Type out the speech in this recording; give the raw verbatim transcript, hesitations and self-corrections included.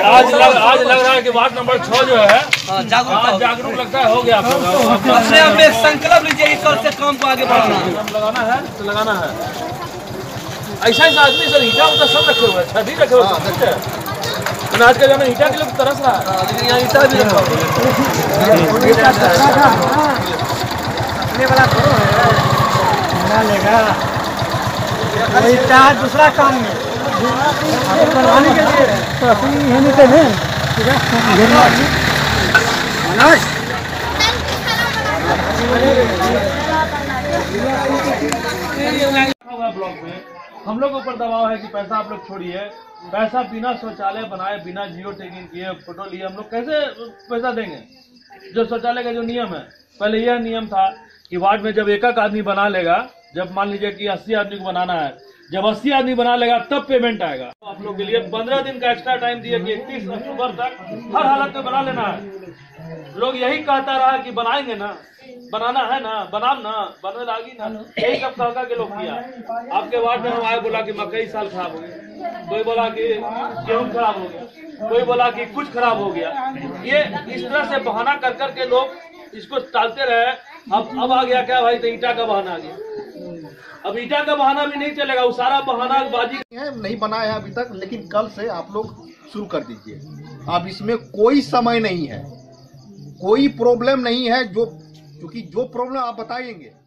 आज लग, आज लग रहा है कि वार्ड नंबर छह जो है जागरूक जागरूक लगता है, हो गया आप लोग। संकल्प लीजिए इस तरह से काम को आगे बढ़ाना है, लगाना है तो लगाना है। ऐसा ऐसा आदमी सर ईटा उटा सब रखे हुए हैं, छत रखे हुए हैं। आज का जमाना ईटा के लोग तरस रहा है, लेकिन यहाँ ईटा भी रखा हुआ है दूसरा काम में बनवाने के लिए तो होने से नहीं ब्लॉक में हम लोग ऊपर दबाव है कि पैसा आप लोग छोड़िए, पैसा बिना शौचालय बनाए बिना जियो टैगिंग किए फोटो लिए हम लोग कैसे पैसा देंगे। जो शौचालय का जो नियम है, पहले यह नियम था कि वार्ड में जब एक एक आदमी बना लेगा, जब मान लीजिए कि अस्सी आदमी को बनाना है, जब अस्सी आदमी बना लेगा तब पेमेंट आएगा। आप लोग के लिए पंद्रह दिन का एक्स्ट्रा टाइम दिए कि इकतीस अक्टूबर तक हर हालत में बना लेना है। लोग यही कहता रहा कि बनाएंगे ना, बनाना है ना, बनाम ना, बनने लागी ना, यही सब कह के लोग किया। आपके वार्ड में हम आए, बोला कि मकई साल खराब हो गया, कोई बोला कि गेहूं खराब हो गया, कोई बोला कि कुछ खराब हो गया। ये इस तरह से बहाना कर कर के लोग इसको टालते रहे। अब अब आ गया क्या भाई, तो ईटा का बहाना आ गया। अब ईटा का बहाना भी नहीं चलेगा, वो सारा बहाना बाजी है, नहीं बना है अभी तक, लेकिन कल से आप लोग शुरू कर दीजिए। अब इसमें कोई समय नहीं है, कोई प्रॉब्लम नहीं है, जो क्योंकि जो प्रॉब्लम आप बताएंगे